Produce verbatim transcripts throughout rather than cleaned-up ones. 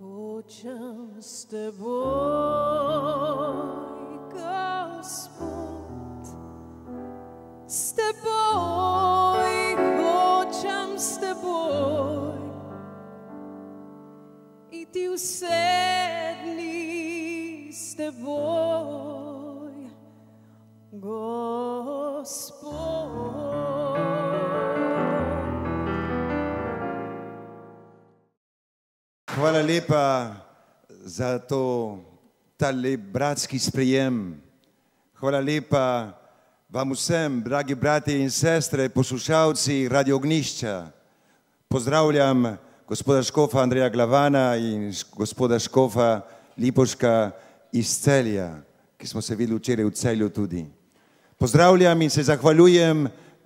Hočem s teboj, Gospod, s teboj, hočem s teboj, iti vse dni s teboj, Gospod. Hvala lepa za to, ta lep bratski sprejem. Hvala lepa vam vsem, dragi bratje in sestre, poslušalci Radio Ognjišča. Pozdravljam gospoda škofa Andreja Glavana in gospoda škofa Lipovška iz Celja, ki smo se videli včeraj v Celju tudi. Pozdravljam in se zahvaljujem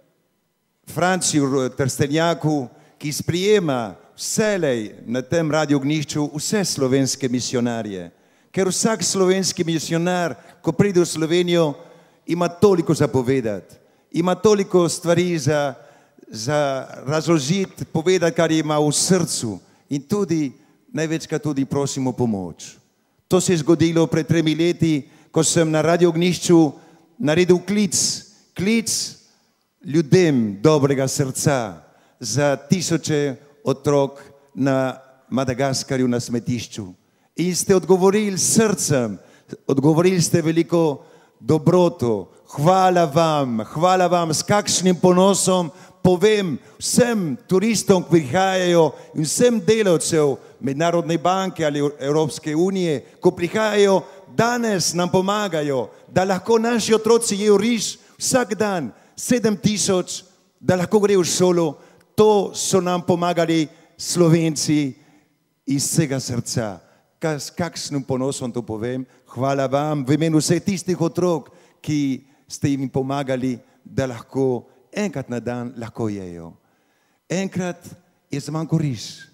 Franciju Trstenjaku, ki sprijema vselej na tem Radio Ognjišču vse slovenske misionarje. Ker vsak slovenski misionar, ko pride v Slovenijo, ima toliko za povedati, ima toliko stvari za, za razložiti, povedati, kar ima v srcu in tudi, največkrat tudi prosimo pomoč. To se je zgodilo pred tremi leti, ko sem na Radio Ognjišču naredil klic, klic ljudem dobrega srca za tisoče otrok na Madagaskarju na smetišču. In ste odgovorili srcem, odgovorili ste veliko dobroto. Hvala vam, hvala vam, s kakšnim ponosom povem vsem turistom, ki prihajajo in vsem delavcev Mednarodne banke ali Evropske unije, ko prihajajo, danes nam pomagajo, da lahko naši otroci jejo riž vsak dan, sedem tisoč, da lahko grejo v šolo. To so nam pomagali Slovenci iz vsega srca. S kakšnim ponosom to povem? Hvala vam v imenu vseh tistih otrok, ki ste jim pomagali, da lahko enkrat na dan lahko jejo. Enkrat je zmanjkal riž.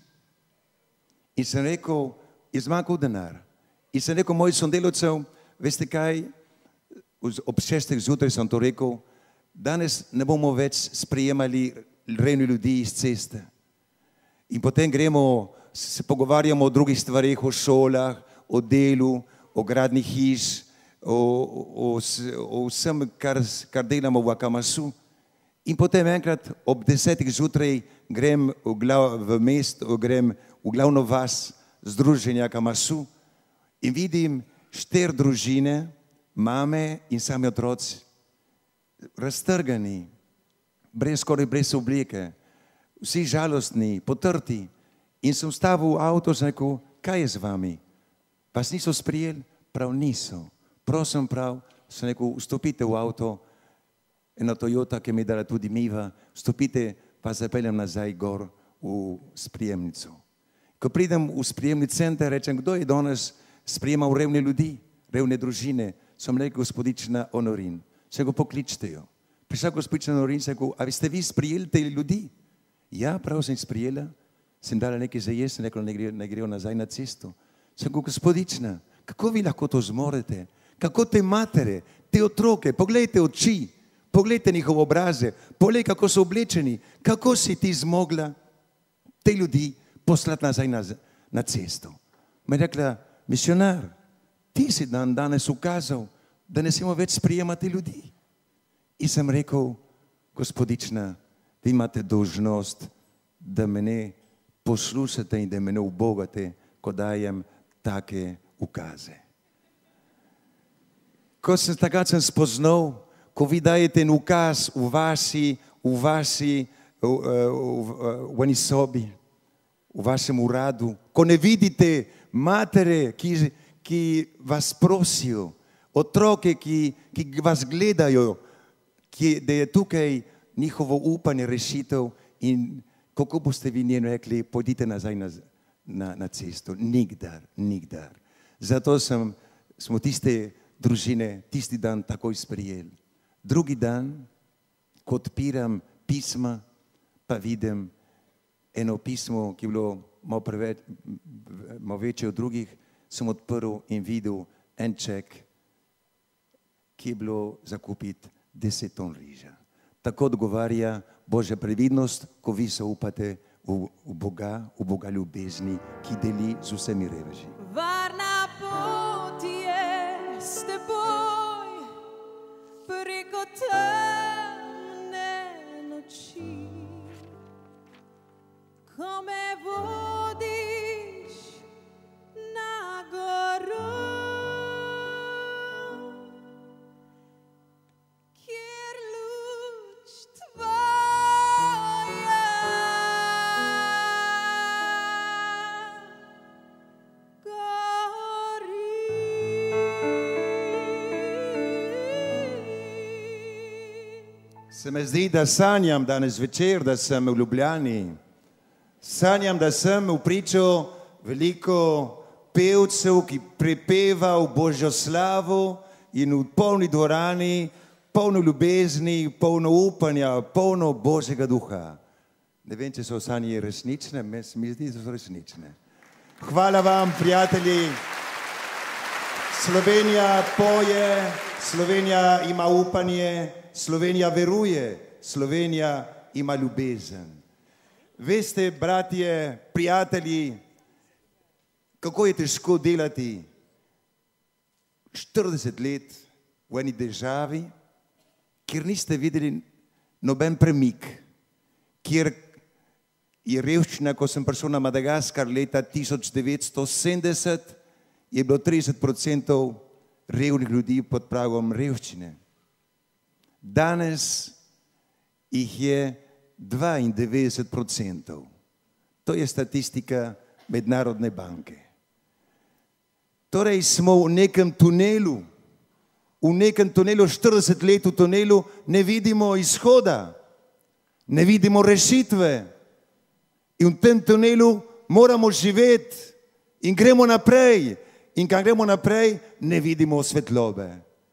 In sem rekel, je zmanjkal denar. In sem rekel mojih sodelavcev, veste kaj, ob šestih zjutraj sem to rekel, danes ne bomo več sprejemali revni ljudi iz ceste. In potem gremo, se pogovarjamo o drugih stvarih, o šolah, o delu, o gradnji hiš, o, o, o vsem, kar, kar delamo v Akamasu. In potem enkrat ob desetih zjutraj grem v, glav, v mesto, grem v glavno vas združenja Akamasu in vidim štiri družine, mame in sami otroci, raztrgani, brez skoraj brez obleke, vsi žalostni, potrti. In sem stavil v avto in rekel, kaj je z vami? Vas niso sprijeli? Prav niso. Prosim prav, sem rekel, vstopite v avto, ena Toyota, ki mi je dala tudi miva, vstopite, pa zapeljem nazaj gor v sprijemnico. Ko pridem v sprijemni center, rečem, kdo je danes sprijemal revne ljudi, revne družine? Sem rekel, gospodična Honorin. Sem rekel, pokličte jo. Prišla gospodična Honorin in sem rekel, a ste vi sprijeli te ljudi? Ja, prav sem sprijela. Sem dala nekaj za jesti, sem rekla, ne grejo nazaj na cesto. Sem rekel, gospodična, kako vi lahko to zmorete? Kako te matere, te otroke, pogledajte oči, pogledajte njihove obraze, pogledajte, kako so oblečeni, kako si ti zmogla te ljudi poslati nazaj na, na cesto. Me je rekla, misionar, ti si dan danes ukazal, da ne smemo več sprijemati ljudi. In sem rekel, gospodična, vi imate dolžnost, da me ne poslušate in da me ne ubogate, ko dajem take ukaze. Ko sem takrat sem spoznal, ko vi dajete en ukaz v vaši, v vaši, v, v, v eni sobi, v vašem uradu, ko ne vidite matere, ki, ki vas prosijo, otroke, ki, ki vas gledajo, ki, da je tukaj njihovo upanje, rešitev in kako boste vi njeno rekli, pojdite nazaj na, na, na cesto. Nikdar, nikdar. Zato sem, smo tiste družine tisti dan takoj sprijeli. Drugi dan, ko odpiram pisma, pa vidim eno pismo, ki je bilo malo, preveč, malo večje od drugih, sem odprl in videl en ček, ki je bilo zakupiti deset ton riža. Tako odgovarja Božja previdnost, ko vi se upate v, v Boga, v Boga ljubezni, ki deli z vsemi reveži. Varna pot je s teboj preko temne noči, ko me vodiš na goro, kjer luč tvoja Se me zdi, da sanjam danes večer, da sem v Ljubljani. Sanjam, da sem v pričo veliko pevcev, ki prepeva v Božjo slavo in v polni dvorani, polno ljubezni, polno upanja, polno Božjega duha. Ne vem, če so sanje resnične, me se mi zdi, da so resnične. Hvala vam, prijatelji. Slovenija poje, Slovenija ima upanje, Slovenija veruje, Slovenija ima ljubezen. Veste, bratje, prijatelji, kako je težko delati štirideset let v eni državi, kjer niste videli noben premik, kjer je revščina, ko sem prišel na Madagaskar leta tisoč devetsto sedemdeset, je bilo trideset procentov revnih ljudi pod pragom revščine. Danes jih je dvaindevetdeset procentov. To je statistika Mednarodne banke. Torej smo v nekem tunelu, v nekem tunelu, štirideset let v tunelu, ne vidimo izhoda, ne vidimo rešitve. In v tem tunelu moramo živeti in gremo naprej. In ko gremo naprej, ne vidimo svetlobe.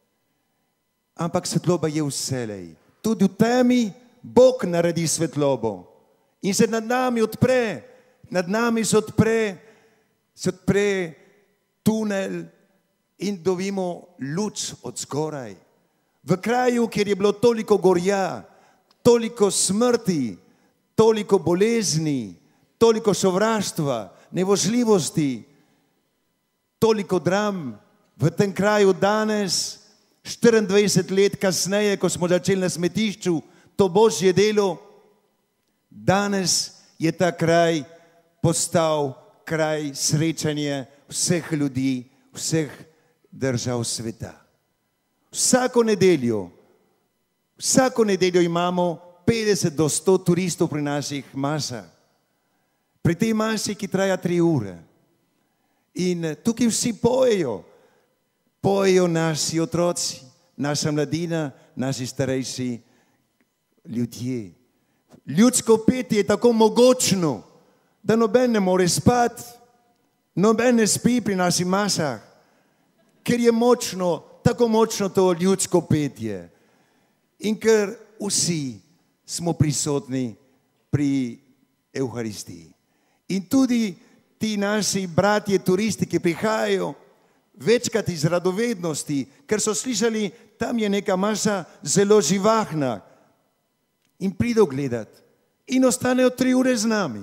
Ampak svetloba je vselej. Tudi v temi Bog naredi svetlobo. In se nad nami odpre, nad nami se odpre, se odpre tunel in dobimo luč od zgoraj. V kraju, kjer je bilo toliko gorja, toliko smrti, toliko bolezni, toliko sovraštva, nevožljivosti, toliko dram, v tem kraju danes, štiriindvajset let kasneje, ko smo začeli na smetišču to Božje delo, danes je ta kraj postal kraj srečanja vseh ljudi, vseh držav sveta. Vsako nedeljo, vsako nedeljo imamo petdeset do sto turistov pri naših masah. Pri tej masi, ki traja tri ure. In tukaj vsi pojejo. Pojejo naši otroci, naša mladina, naši starejši ljudje. Ljudsko petje je tako mogočno, da noben ne more spati, noben ne spi pri naših masah, ker je močno, tako močno to ljudsko petje. In ker vsi smo prisotni pri Evharistiji. In tudi ti naši bratje turisti, ki prihajajo, večkrat iz radovednosti, ker so slišali, tam je neka masa zelo živahna in pridejo gledati in ostanejo tri ure z nami.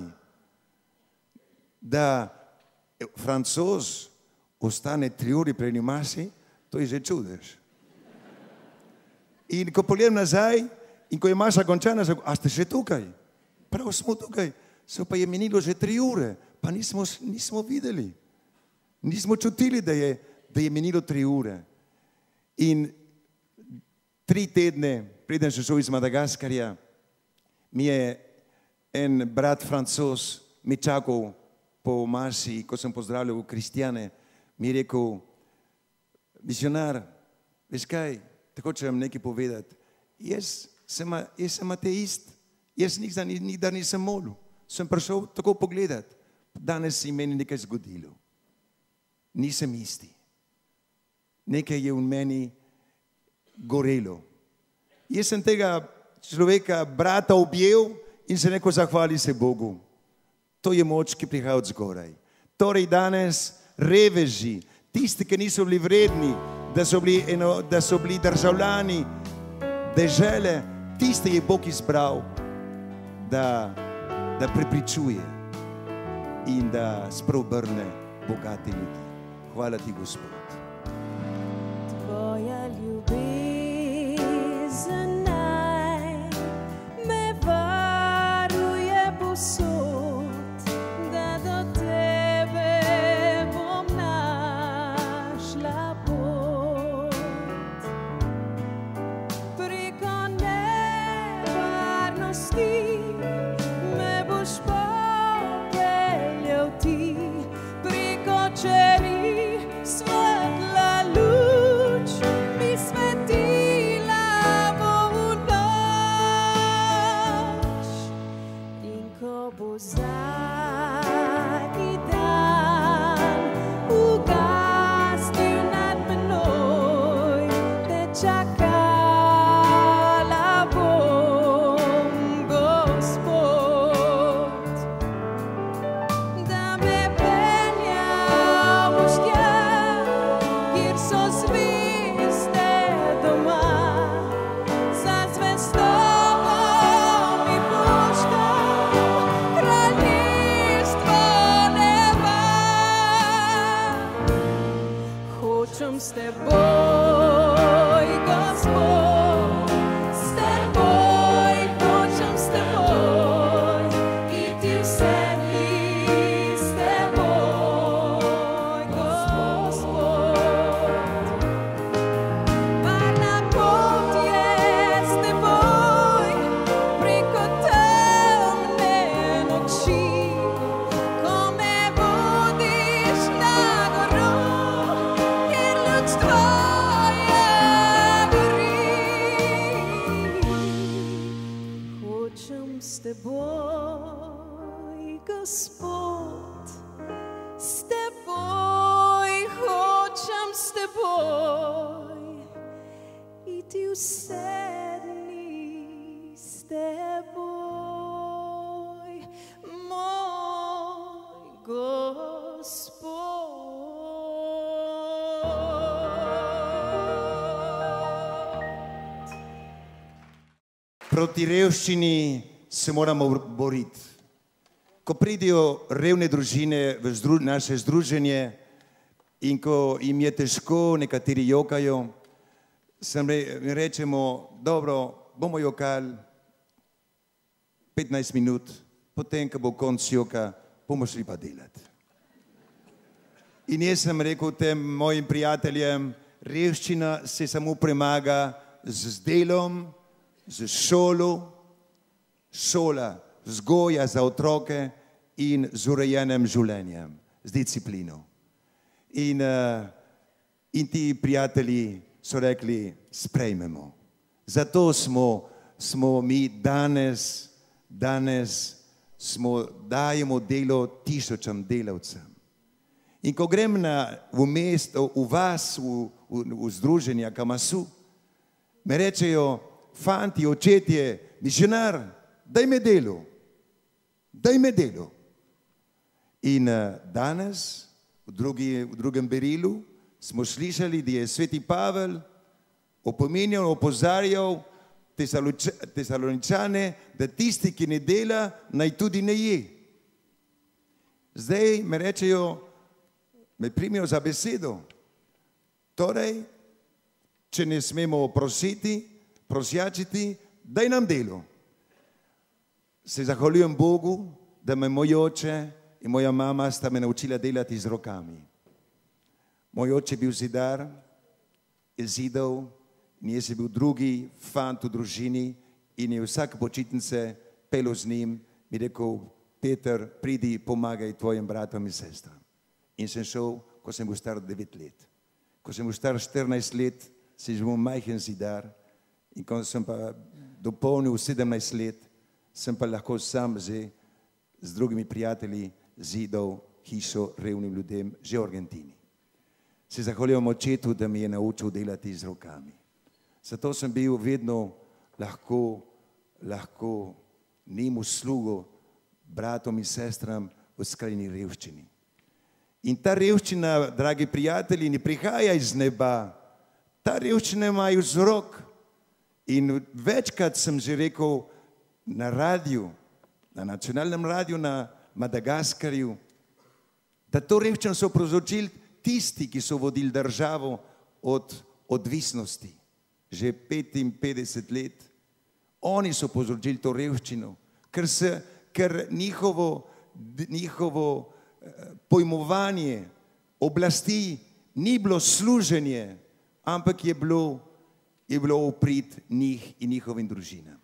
Da Francoz ostane tri ure pri eni masi, to je že čudež. In ko pogledam nazaj in ko je masa končana, se a ste še tukaj? Prav smo tukaj, se pa je minilo že tri ure, pa nismo, nismo videli. Nismo čutili, da je, da je minilo tri ure. In tri tedne, preden sem šel iz Madagaskarja, mi je en brat Francoz mi čakal po masi, ko sem pozdravljal kristjane, mi je rekel, misionar, veš kaj, tako če vam nekaj povedati, jaz sem, jaz sem ateist, jaz nikdar, nikdar nisem molil, sem prišel tako pogledati, danes se meni nekaj zgodilo. Nisem isti. Nekaj je v meni gorelo. Jaz sem tega človeka, brata objel in se neko zahvali se Bogu. To je moč, ki prihaja od zgoraj. Torej danes reveži, tisti, ki niso bili vredni, da so bili, eno, da so bili državljani dežele, tiste je Bog izbral, da da prepričuje in da spreobrne bogate ljudi. Hvala ti, Gospod. Tvoja ljubezen naj me varuje povsod, da do tebe bom našla pot. Preko nevarnosti me boš popeljal ti, preko čeri svetla luč mi svetila bo v noč. In ko bo zadnji dan ugasnil nad menoj, te čakala bom, Gospod, da me peljal boš tja, kjer so zvezde doma. Za zvestobo mi boš dal kraljestvo neba. Hočem s teboj, Gospod, s teboj, hočem s teboj, iti vse dni s teboj, Gospod. Varna pot je s teboj, preko temne noči, ko me vodiš na goro, kjer luč tvoja gori. Hočem s teboj, Gospod, s teboj, hočem s teboj, iti vse dni s teboj, moj Gospod. Proti revščini se moramo boriti. Ko pridejo revne družine v zdru, naše združenje in ko jim je težko, nekateri jokajo, sem re, mi rečemo, dobro, bomo jokali petnajst minut, potem, ko bo konc joka, bomo šli pa delati. In jaz sem rekel tem mojim prijateljem, revščina se samo premaga z delom, z šolo, šola, vzgoja za otroke in z urejenim življenjem, z disciplino. In, uh, in ti prijatelji so rekli, sprejmemo. Zato smo, smo mi danes, danes smo, dajemo delo tisočam delavcem. In ko grem na, v mesto, v vas, v, v, v združenja Kamasu, me rečejo, fanti, očetje, misionar, daj me delo, daj me delo. In uh, danes, v, drugi, v drugem berilu, smo slišali, da je sveti Pavel opominjal, opozarjal Tesaloničane, da tisti, ki ne dela, naj tudi ne je. Zdaj me rečejo, me primijo za besedo. Torej, če ne smemo prositi, prosjačiti, daj nam delo. Se zahvaljujem Bogu, da me moj oče in moja mama sta me naučila delati z rokami. Moj oče je bil zidar, je zidal, in jaz je bil drugi fant v družini in je vsake počitnice pel z njim, mi rekel, Peter, pridi, pomagaj tvojim bratom in sestram. In sem šel, ko sem bil star devet let. Ko sem bil star štirinajst let, sem bil majhen zidar in ko sem pa dopolnil sedemnajst let, sem pa lahko sam z, z drugimi prijatelji zidal hišo revnim ljudem, že v Argentini. Se zahvaljujem očetu, da mi je naučil delati z rokami. Zato sem bil vedno lahko, lahko njim uslugo bratom in sestram v skrajni revščini. In ta revščina, dragi prijatelji, ne prihaja iz neba. Ta revščina ima vzrok. In večkrat sem že rekel na radiju, na nacionalnem radiju na Madagaskarju, da to revščino so povzročili tisti, ki so vodili državo od odvisnosti. Že petinpetdeset let. Oni so povzročili to revščino, ker, se, ker njihovo, njihovo pojmovanje oblasti ni bilo služenje, ampak je bilo, je bilo uprit njih in njihovim družinam.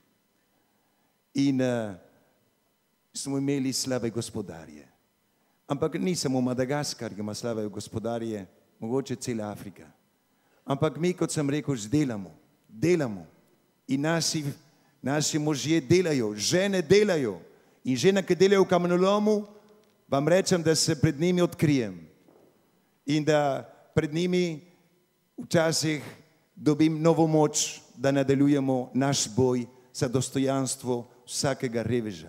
In uh, smo imeli slabe gospodarje. Ampak ni samo Madagaskar, ki ima slabe gospodarje, mogoče cela Afrika. Ampak mi, kot sem rekel, delamo, delamo. In naši, naši možje delajo, žene delajo. In žene, ki delajo v kamenolomu, vam rečem, da se pred njimi odkrijem. In da pred njimi včasih dobim novo moč, da nadaljujemo naš boj za dostojanstvo vsakega reveža.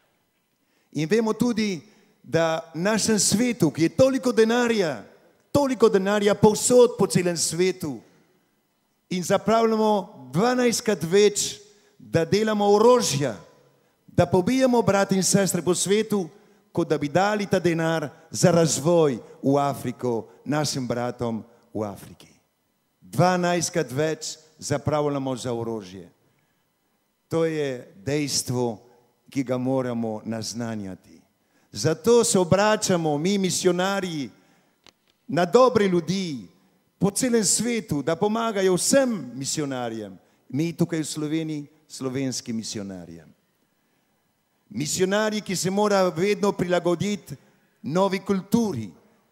In vemo tudi, da v našem svetu, ki je toliko denarja, toliko denarja povsod po celem svetu in zapravljamo dvanajstkrat več, da delamo orožja, da pobijamo brat in sestre po svetu, kot da bi dali ta denar za razvoj v Afriko, našim bratom v Afriki. dvanajstkrat več zapravljamo za orožje. To je dejstvo, ki ga moramo naznanjati. Zato se obračamo mi, misionarji, na dobre ljudi po celem svetu, da pomagajo vsem misionarjem. Mi tukaj v Sloveniji, slovenskim misionarjem. Misionarji, ki se mora vedno prilagoditi novi kulturi,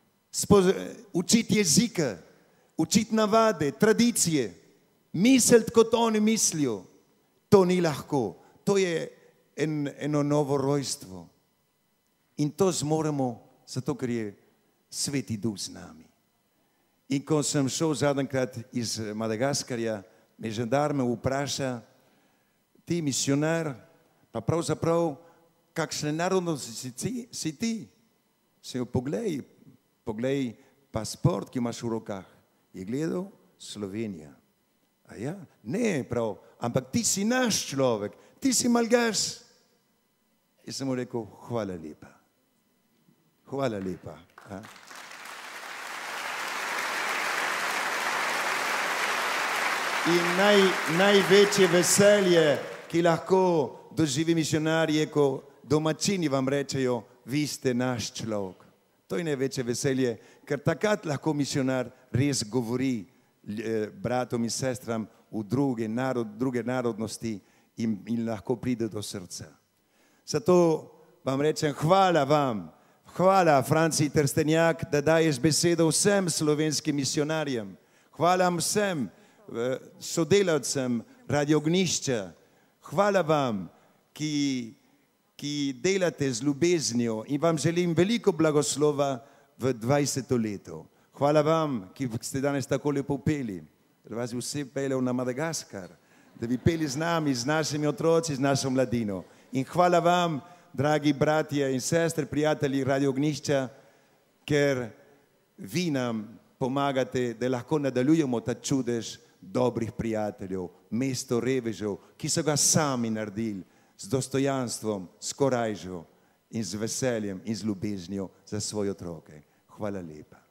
učiti jezika, učiti navade, tradicije, misliti, kot oni mislijo. To ni lahko. To je en, eno novo rojstvo. In to zmoremo, zato ker je Sveti Duh z nami. In ko sem šel zadnjkrat iz Madagaskarja, me žandarme vpraša, ti misionar, pa pravzaprav, kakšne narodnosti si, si ti? Se jo poglej, poglej pasport, ki imaš v rokah. Je gledal Slovenija. A ja? Ne, prav, ampak ti si naš človek, ti si malgaš. In sem mu rekel, hvala lepa. Hvala lepa. A? In naj, največje veselje, ki lahko doživi misionar, je, ko domačini vam rečejo, vi ste naš človek. To je največje veselje, ker takrat lahko misionar res govori eh, bratom in sestram v druge, narod, druge narodnosti in, in lahko pride do srca. Zato vam rečem, hvala vam, hvala Franciji Trstenjak, da daješ besedo vsem slovenskim misionarjem. Hvala vsem sodelavcem Radio Ognjišča. Hvala vam, ki, ki delate z ljubeznijo in vam želim veliko blagoslova v dvajseto leto. Hvala vam, ki ste danes tako lepo peli, da vas vse peljev na Madagaskar, da bi peli z nami, z našimi otroci, z našo mladino. In hvala vam, dragi bratje in sestre, prijatelji Radio Ognjišča, ker vi nam pomagate, da lahko nadaljujemo ta čudež dobrih prijateljev, mesto revežev, ki so ga sami naredili z dostojanstvom, s korajžo in z veseljem in z ljubeznijo za svoje otroke. Hvala lepa.